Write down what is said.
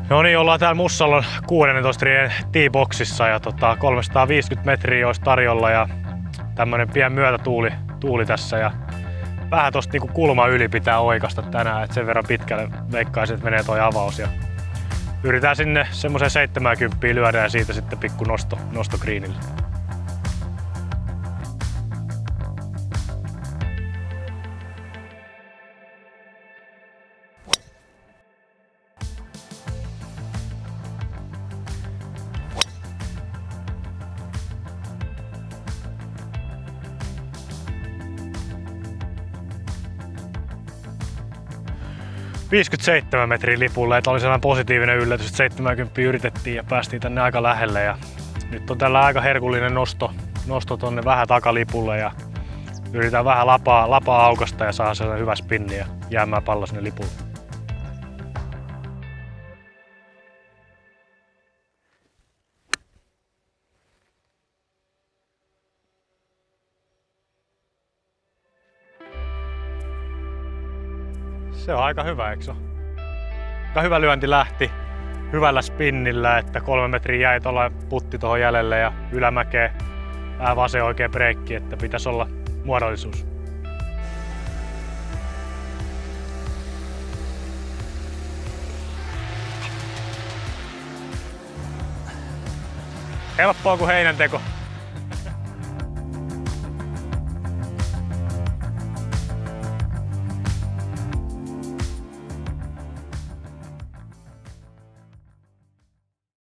No niin, ollaan täällä Mussalon 16 riien T-boxissa ja 350 metriä olisi tarjolla ja tämmönen pien myötätuuli tässä ja vähän tosta niinku kulma yli pitää oikasta tänään, että sen verran pitkälle veikkaisin, että menee toi avaus ja yritetään sinne semmoiseen 70 lyödä ja siitä sitten pikku nosto greenille. ...57 metrin lipulle, että oli sellainen positiivinen yllätys, että 70 yritettiin ja päästiin tänne aika lähelle. Ja nyt on tällä aika herkullinen nosto tonne vähän takalipulle ja yritetään vähän lapaa aukasta ja saa sellainen hyvä spinni ja jäämään pallo sinne lipulle. Se on aika hyvä, eikö se? Aika hyvä lyönti lähti hyvällä spinnillä, että 3 metriä jäi tuolla putti tuohon jäljelle ja ylämäkeen vähän vasen oikea breikki, että pitäisi olla muodollisuus. Helppoa kuin heinänteko.